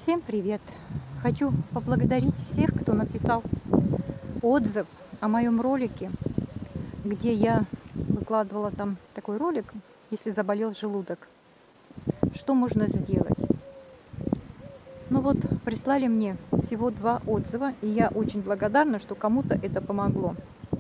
Всем привет! Хочу поблагодарить всех, кто написал отзыв о моем ролике, где я выкладывала там такой ролик, если заболел желудок, что можно сделать. Ну вот, прислали мне всего 2 отзыва, и я очень благодарна, что кому-то это помогло.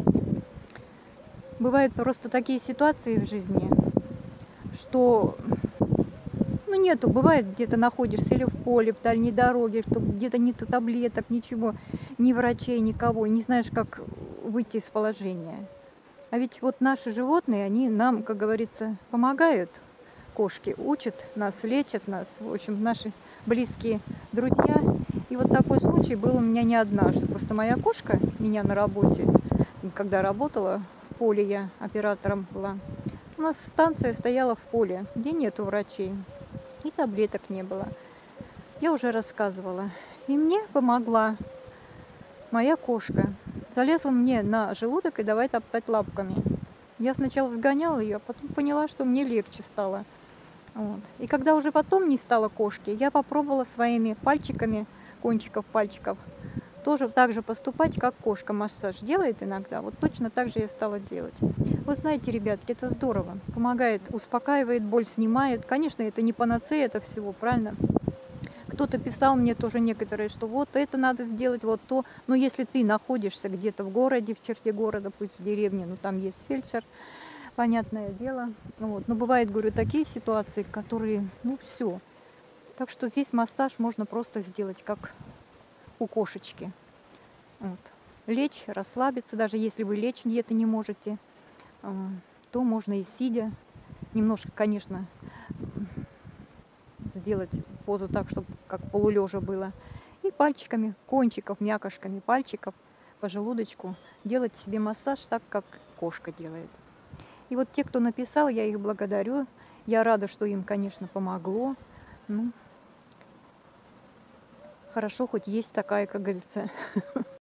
Бывают просто такие ситуации в жизни, что нету, бывает, где-то находишься или в поле, в дальней дороге, что где-то нет таблеток, ничего, ни врачей, никого, и не знаешь, как выйти из положения. А ведь вот наши животные, они нам, как говорится, помогают. Кошки учат нас, лечат нас, в общем, наши близкие друзья. И вот такой случай был у меня не однажды. Просто моя кошка меня на работе, когда работала в поле, я оператором была, у нас станция стояла в поле, где нету врачей. И таблеток не было. Я уже рассказывала. И мне помогла моя кошка. Залезла мне на желудок и давай топтать лапками. Я сначала сгоняла ее, а потом поняла, что мне легче стало. Вот. И когда уже потом не стало кошки, я попробовала своими пальчиками, кончиков пальчиков, тоже так же поступать, как кошка массаж делает иногда. Вот точно так же я стала делать. Вы знаете, ребятки, это здорово. Помогает, успокаивает, боль снимает. Конечно, это не панацея, это всего, правильно? Кто-то писал мне тоже некоторые, что вот это надо сделать, вот то. Но если ты находишься где-то в городе, в черте города, пусть в деревне, но там есть фельдшер, понятное дело. Вот. Но бывает, говорю, такие ситуации, которые, все. Так что здесь массаж можно просто сделать, как у кошечки. Вот. Лечь, расслабиться, даже если вы лечь где-то не можете, то можно и сидя. Немножко, конечно, сделать позу так, чтобы как полулежа было. И пальчиками, кончиков, мякошками пальчиков по желудочку делать себе массаж так, как кошка делает. И вот те, кто написал, я их благодарю. Я рада, что им, конечно, помогло. Хорошо, хоть есть такая, как говорится,